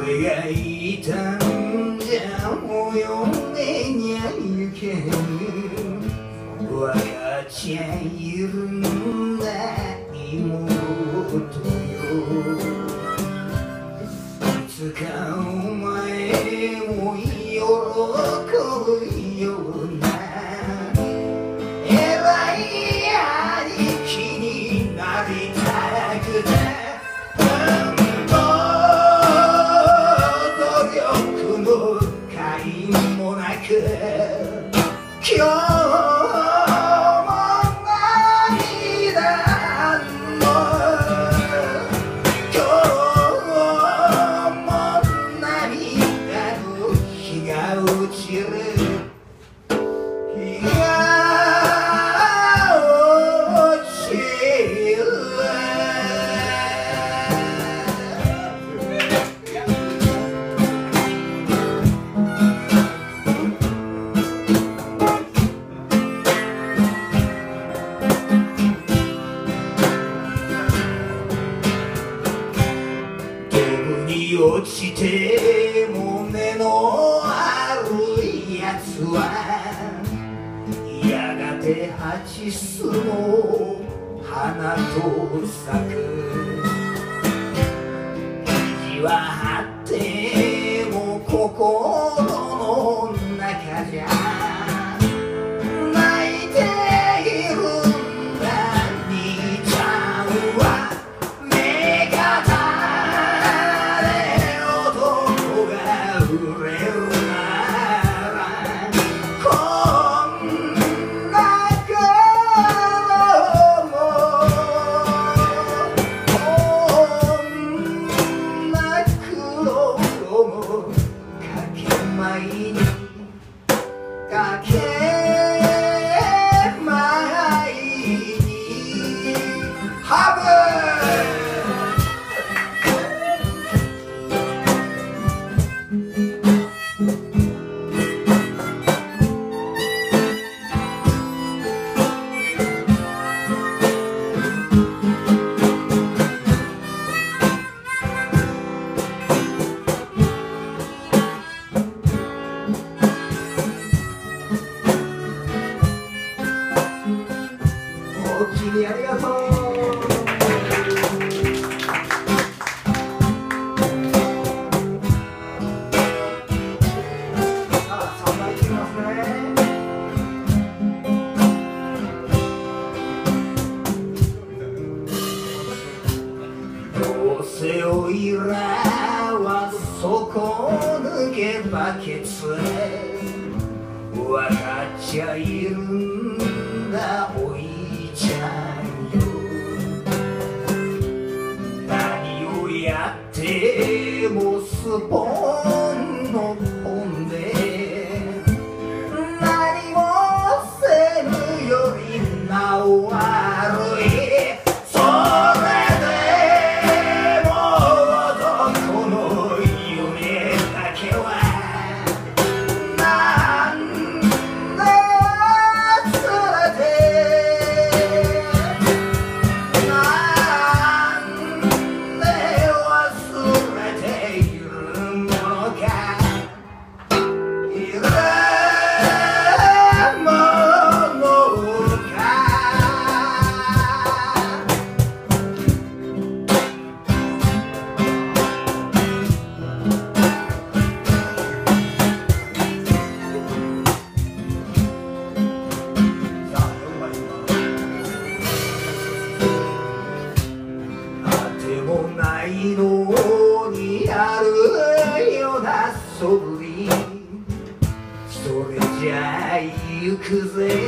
俺がいたんじゃもう嫁にゃいけん分かっちゃいるんだ妹よいつかお前も喜ぶような偉い兄貴になりたくて今日も涙の今日も涙の日が落ちる日が落ちる落ちても根の悪いやつはやがて蜂巣の花と咲く意地は張っても心の中じゃ泣いているんだ兄ちゃんは目が君ありがとう。3枚いきますね。どうせおいらは底抜けバケツ分かっちゃいるんだおいちゃんよ何をやってもスポンのポンで何もせぬよりなお悪いそれでも男の夢だけはないのにあるようなそぶりそれじゃあ行くぜ